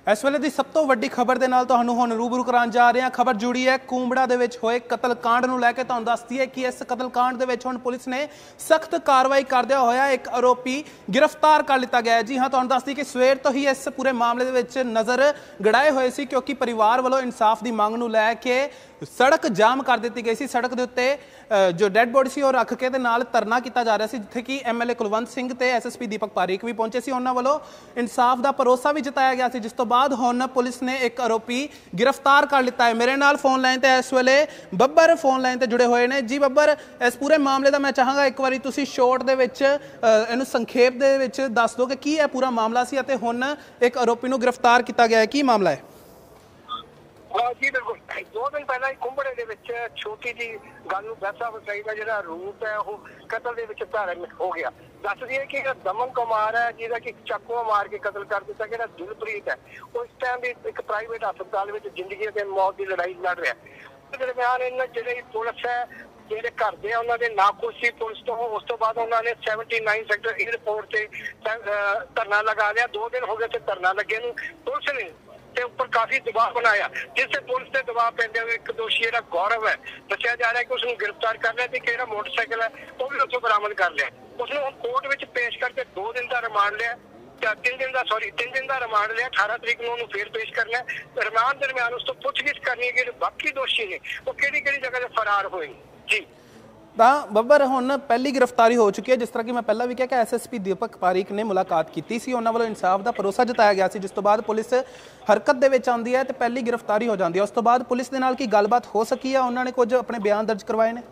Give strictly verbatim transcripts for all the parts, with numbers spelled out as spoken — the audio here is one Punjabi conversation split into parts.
इस वेले की सब तो वड्डी खबर के नाल तुहानूं हुण रूबरू कराउण जा रहे हैं। खबर जुड़ी है कूंबड़ा दे विच होए कतल कांड नूं लैके। तुहानूं दसदी है कि इस कतल कांड दे विच हुण पुलिस ने सख्त कार्रवाई करदिया होया एक आरोपी गिरफ्तार कर लिया गया है। जी हाँ, तुहानूं दसदी कि सवेर तो ही इस पूरे मामले दे विच नज़र गड़ाए हुए सी, क्योंकि परिवार वालों इंसाफ की मंग नूं लैके सड़क जाम कर दी गई सी। सड़क के उत्ते जो डैड बॉडी सी रख के नाल धरना किया जा रहा सी, जिथे कि M L A Kulwant Singh ते S S P Deepak Pareek भी पहुंचे सी। उन्हां वालों इंसाफ का भरोसा भी जताया गया सी, जिस तो बाद हुण पुलिस ने एक आरोपी गिरफ्तार कर लिता है। मेरे नाल फोन लाइन ते इस वेले बब्बर फोन लाइन ते जुड़े हुए ने। जी बब्बर, इस पूरे मामले का मैं चाहांगा एक बारी तुसीं शॉर्ट दे विच इहनूं संखेप दे विच दस दो कि की है पूरा मामला सी अते हुण एक आरोपी नूं गिरफ्तार किया गया है, की मामला है? जी बिल्कुल, दो दिन पहला ही कुंबड़े दे विच छोटी जी गल नूं वैसा वसाई का जिहड़ा रूप है वो कतल दे विच धारण हो गया। दस दिए कि दमन कुमार है जिहदा कि चाकू मार के कतल कर दिता, जिहड़ा दिलप्रीत है वो इस टाइम भी एक प्राइवेट हस्पताल में जिंदगी ते मौत की लड़ाई लड़ रहा है। दरम्यान इन्हां जिहड़ी पुलिस है ਜਿਹੜੇ ਘਰ ਦੇ ਉਹਨਾਂ ਦੇ ਨਾਖੁਸ਼ ਸੀ ਪੁਲਿਸ ਤੋਂ। ਉਸ ਤੋਂ ਬਾਅਦ ਉਹਨਾਂ ਨੇ उन्यासी ਸੈਕਟਰ 에ਅਰਪੋਰਟ ਤੇ ਧਰਨਾ ਲਗਾ ਲਿਆ। ਦੋ ਦਿਨ ਹੋ ਗਏ ਤੇ ਧਰਨਾ ਲੱਗੇ ਨੂੰ। ਪੁਲਿਸ ਨੇ ਤੇ ਉੱਪਰ ਕਾਫੀ ਦਬਾਅ ਬਣਾਇਆ, ਜਿਸ ਪੁਲਿਸ ਤੇ ਦਬਾਅ ਪੈਂਦੇ ਹੋਏ ਇੱਕ ਦੋਸ਼ੀ ਜਿਹੜਾ ਗੌਰਵ ਹੈ ਦੱਸਿਆ ਜਾ ਰਿਹਾ ਕਿ ਉਸ ਨੂੰ ਗ੍ਰਿਫਤਾਰ ਕਰ ਲਿਆ ਤੇ ਕਿਹੜਾ ਮੋਟਰਸਾਈਕਲ ਹੈ ਉਹ ਵੀ ਉੱਥੋਂ ਬਰਾਮਦ ਕਰ ਲਿਆ। ਉਸ ਨੂੰ ਕੋਰਟ ਵਿੱਚ ਪੇਸ਼ ਕਰਕੇ ਦੋ ਦਿਨ ਦਾ ਰਿਮਾਂਡ ਲਿਆ, तीन दिन का सॉरी तीन दिन का रिमांड लिया। अठारह तरीक में उन्होंने फिर पेश करना है। रिमांड दरम्यान उस तो पुछगिछ करनी है कि बाकी दोषी ने वो किहड़ी किहड़ी जगह से फरार होए। जी ਤਾਂ ਬੱਬਰ ਹੁਣ ਪਹਿਲੀ ਗ੍ਰਿਫਤਾਰੀ ਹੋ ਚੁੱਕੀ ਹੈ। ਜਿਸ ਤਰ੍ਹਾਂ ਕਿ ਮੈਂ ਪਹਿਲਾਂ ਵੀ ਕਿਹਾ ਕਿ ਐਸ ਐਸ ਪੀ ਦੀਪਕ ਪਾਰੀਕ ਨੇ ਮੁਲਾਕਾਤ ਕੀਤੀ ਸੀ, ਉਹਨਾਂ ਵੱਲੋਂ ਇਨਸਾਫ ਦਾ ਭਰੋਸਾ ਜਤਾਇਆ ਗਿਆ ਸੀ, ਜਿਸ ਤੋਂ ਬਾਅਦ ਪੁਲਿਸ ਹਰਕਤ ਦੇ ਵਿੱਚ ਆਉਂਦੀ ਹੈ ਤੇ ਪਹਿਲੀ ਗ੍ਰਿਫਤਾਰੀ ਹੋ ਜਾਂਦੀ ਹੈ। ਉਸ ਤੋਂ ਬਾਅਦ ਪੁਲਿਸ ਦੇ ਨਾਲ ਕੀ ਗੱਲਬਾਤ ਹੋ ਸਕੀ ਹੈ? ਉਹਨਾਂ ਨੇ ਕੁਝ ਆਪਣੇ ਬਿਆਨ ਦਰਜ ਕਰਵਾਏ ਨੇ।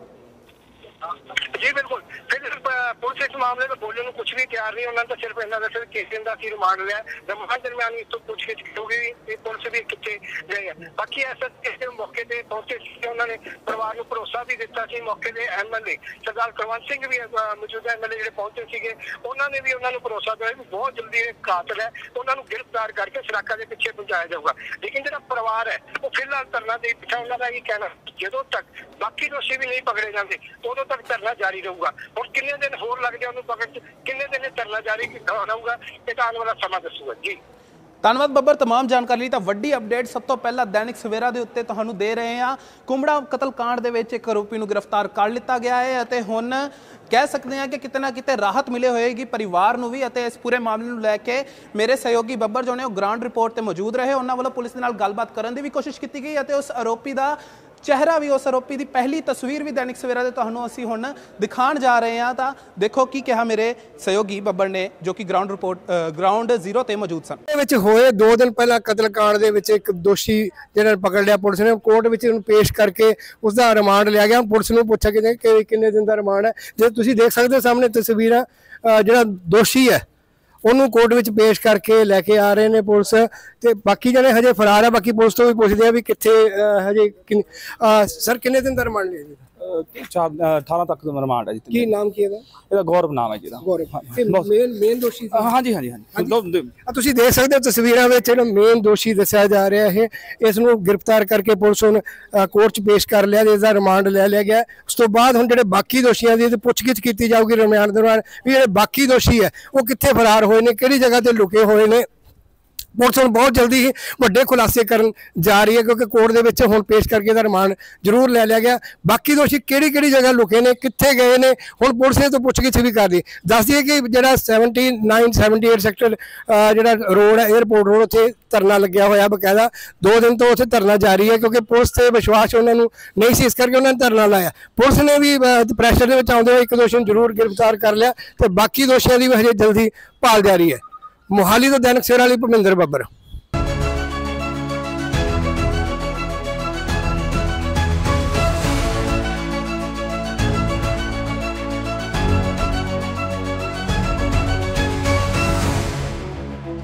जी बिल्कुल, फिर पुलिस इस मामले में बोलने को कुछ भी तैयार नहीं। उन्होंने तो सिर्फ इन्होंने दस किस दिन का सी रिमांड लिया। रिमांड दरम्यान इस तो पूछगिछ होगी पुलिस भी कितने गए है। बाकी ऐसा इस मौके पर पहुंचे उन्होंने परिवार को भरोसा भी दिता सी। मौके पर M L A Sardar Kulwant Singh भी मौजूदा एम एल ए जो पहुंचे थे उन्होंने भी उन्होंने भरोसा दिया भी बहुत जल्दी कातिल है उन्होंने गिरफ्तार करके सड़कों के पिछे पहुंचाया जाऊगा। लेकिन जो परिवार है वो फिलहाल धरना दे पिछा उन्होंने ये कहना जो तक बाकी दोषी भी नहीं पकड़े जाते उदों तक धरना जारी रहूगा। और किन्ने दिन होर लग जाए पकड़ किन्ने दिन धरना जारी रहूगा ये आने वाला समा दसूगा। जी ਧੰਨਵਾਦ ਬੱਬਰ, तमाम जानकारी ਲਈ। ਤਾਂ ਵੱਡੀ ਅਪਡੇਟ ਸਭ ਤੋਂ ਪਹਿਲਾਂ ਦੈਨਿਕ ਸਵੇਰਾ ਦੇ ਉੱਤੇ ਤੁਹਾਨੂੰ ਦੇ ਰਹੇ ਹਾਂ। ਕੁੰਬੜਾ ਕਤਲ ਕਾਂਡ ਦੇ ਵਿੱਚ ਇੱਕ ਆਰੋਪੀ ਨੂੰ ਗ੍ਰਿਫਤਾਰ ਕਰ ਲਿੱਤਾ ਗਿਆ ਹੈ ਅਤੇ ਹੁਣ ਕਹਿ ਸਕਦੇ ਹਾਂ ਕਿ ਕਿਤੇ ਨਾ ਕਿਤੇ ਰਾਹਤ ਮਿਲੇ ਹੋਏਗੀ ਪਰਿਵਾਰ ਨੂੰ ਵੀ। ਅਤੇ ਇਸ ਪੂਰੇ ਮਾਮਲੇ ਨੂੰ ਲੈ ਕੇ ਮੇਰੇ ਸਹਿਯੋਗੀ ਬੱਬਰ ਜੋ ਨੇ ਉਹ ਗਰਾਊਂਡ ਰਿਪੋਰਟ ਤੇ ਮੌਜੂਦ ਰਹੇ। ਉਹਨਾਂ ਵੱਲੋਂ ਪੁਲਿਸ ਦੇ ਨਾਲ ਗੱਲਬਾਤ ਕਰਨ ਦੀ ਵੀ ਕੋਸ਼ਿਸ਼ ਕੀਤੀ ਗਈ ਅਤੇ ਉਸ ਆਰੋਪੀ ਦਾ ਚਿਹਰਾ ਵੀ, ਉਸ ਆਰੋਪੀ ਦੀ ਪਹਿਲੀ ਤਸਵੀਰ ਵੀ ਦੈਨਿਕ ਸਵੇਰਾ ਦੇ ਤੁਹਾਨੂੰ ਅਸੀਂ ਹੁਣ ਦਿਖਾਉਣ ਜਾ ਰਹੇ ਹਾਂ। ਤਾਂ ਦੇਖੋ ਕੀ ਕਿਹਾ ਮੇਰੇ ਸਹਿਯੋਗੀ ਬੱਬਰ ਨੇ, ਜੋ ਕਿ ਗਰਾਊਂਡ ਰਿਪੋਰਟ ਗਰਾਊਂਡ ਜ਼ੀਰੋ ਤੇ ਮੌਜੂਦ ਸਨ। ਇਹ ਵਿੱਚ ਹੋਏ ਦੋ ਦਿਨ ਪਹਿਲਾਂ ਕਤਲ ਕਾਂਡ ਦੇ ਵਿੱਚ ਇੱਕ ਦੋਸ਼ੀ ਜਿਹੜਾ ਪਕੜ ਲਿਆ ਪੁਲਿਸ ਨੇ। ਕੋਰਟ ਵਿੱਚ ਉਹਨੂੰ ਪੇਸ਼ ਕਰਕੇ ਉਸ ਦਾ ਰਿਮਾਂਡ ਲਿਆ ਗਿਆ। ਪੁਲਿਸ ਨੂੰ ਪੁੱਛਿਆ ਕਿ ਕਿੰਨੇ ਦਿਨ ਦਾ ਰਿਮਾਂਡ ਹੈ। ਜੇ ਤੁਸੀਂ ਦੇਖ ਸਕਦੇ ਹੋ ਸਾਹਮਣੇ ਤਸਵੀਰਾਂ, ਜਿਹੜਾ ਦੋਸ਼ੀ ਹੈ ਉਹਨੂੰ ਕੋਰਟ ਵਿੱਚ ਪੇਸ਼ ਕਰਕੇ ਲੈ ਕੇ ਆ ਰਹੇ ਨੇ ਪੁਲਿਸ। ਤੇ ਬਾਕੀ ਜਿਹੜੇ ਹਜੇ ਫਰਾਰ ਹੈ, ਬਾਕੀ ਪੁਲਿਸ ਤੋਂ ਵੀ ਪੁੱਛਦੇ ਆ ਵੀ ਕਿੱਥੇ ਹਜੇ ਸਰ ਕਿੰਨੇ ਦਿਨ ਦਾ ਰਿਮਾਂਡ ਲਿਆ ਜੀ? अठारह तक रिमांड है जी। ਕੀ ਨਾਮ ਕੀ ਇਹਦਾ? ਇਹਦਾ ਗੌਰਵ ਨਾਮ ਹੈ ਜੀ ਦਾ। ਮੇਨ ਮੇਨ ਦੋਸ਼ੀ ਸੀ? ਹਾਂਜੀ ਹਾਂਜੀ ਹਾਂਜੀ। ਤੁਸੀਂ ਦੇਖ ਸਕਦੇ ਹੋ ਤਸਵੀਰਾਂ ਵਿੱਚ ਜਿਹੜਾ ਮੇਨ ਦੋਸ਼ੀ ਦੱਸਿਆ ਜਾ ਰਿਹਾ ਹੈ। ਇਸ ਨੂੰ ਗ੍ਰਿਫਤਾਰ ਕਰਕੇ ਪੁਲਿਸ ਹੁਣ ਕੋਰਟ 'ਚ ਪੇਸ਼ ਕਰ ਲਿਆ, ਇਸ ਦਾ ਰਿਮਾਂਡ ਲੈ ਲਿਆ ਗਿਆ। ਉਸ ਤੋਂ ਬਾਅਦ ਹੁਣ ਜਿਹੜੇ ਬਾਕੀ ਦੋਸ਼ੀਆਂ ਦੀ ਪੁੱਛਗਿੱਛ ਕੀਤੀ ਜਾਊਗੀ ਰਿਮਾਂਡ ਦੌਰਾਨ ਵੀ ਜਿਹੜੇ ਬਾਕੀ ਦੋਸ਼ੀ ਹੈ ਉਹ ਕਿੱਥੇ ਫਰਾਰ ਹੋਏ ਨੇ, ਕਿਹੜੀ ਜਗ੍ਹਾ ਤੇ ਲੁਕੇ ਹੋਏ ਨੇ। ਪੁਲਿਸ ਹੁਣ ਬਹੁਤ ਜਲਦੀ ਹੀ ਵੱਡੇ ਖੁਲਾਸੇ ਕਰਨ ਜਾ ਰਹੀ ਹੈ, ਕਿਉਂਕਿ ਕੋਰਟ ਦੇ ਵਿੱਚ ਹੁਣ ਪੇਸ਼ ਕਰਕੇ ਇਹਦਾ ਰਿਮਾਂਡ ਜ਼ਰੂਰ ਲੈ ਲਿਆ ਗਿਆ। ਬਾਕੀ ਦੋਸ਼ੀ ਕਿਹੜੀ ਕਿਹੜੀ ਜਗ੍ਹਾ ਲੁਕੇ ਨੇ, ਕਿੱਥੇ ਗਏ ਨੇ, ਹੁਣ ਪੁਲਿਸ ਨੇ ਤਾਂ ਪੁੱਛਗਿੱਛ ਵੀ ਕਰ ਦੀ। ਦੱਸ ਦਈਏ ਕਿ ਜਿਹੜਾ seventy nine seventy eight sector ਜਿਹੜਾ ਰੋਡ ਹੈ 에ਅਰਪੋਰਟ ਰੋਡ, ਉੱਥੇ ਧਰਨਾ ਲੱਗਿਆ ਹੋਇਆ ਬਕਾਇਦਾ। ਦੋ ਦਿਨ ਤੋਂ ਉੱਥੇ ਧਰਨਾ ਜਾਰੀ ਹੈ, ਕਿਉਂਕਿ ਪੁਲਿਸ ਤੇ ਵਿਸ਼ਵਾਸ ਉਹਨਾਂ ਨੂੰ ਨਹੀਂ ਸੀ, ਇਸ ਕਰਕੇ ਉਹਨਾਂ ਨੇ ਧਰਨਾ ਲਾਇਆ। ਪੁਲਿਸ ਨੇ ਵੀ ਪ੍ਰੈਸ਼ਰ ਦੇ ਵਿੱਚ ਆਉਂਦੇ ਹੋਏ ਇੱਕ ਦੋਸ਼ੀ ਨੂੰ ਜ਼ਰੂਰ ਗ੍ਰਿਫਤਾਰ ਕਰ ਲਿਆ ਤੇ ਬਾਕੀ ਦੋਸ਼ੀਆਂ ਦੀ ਵੀ ਹਜੇ ਜਲਦੀ ਭਾਲ ਜਾਰੀ ਹੈ। ਮੋਹਾਲੀ ਤੋਂ ਦੈਨਿਕ ਸਵੇਰਾ ਲਈ ਭੁਪਿੰਦਰ ਬੱਬਰ।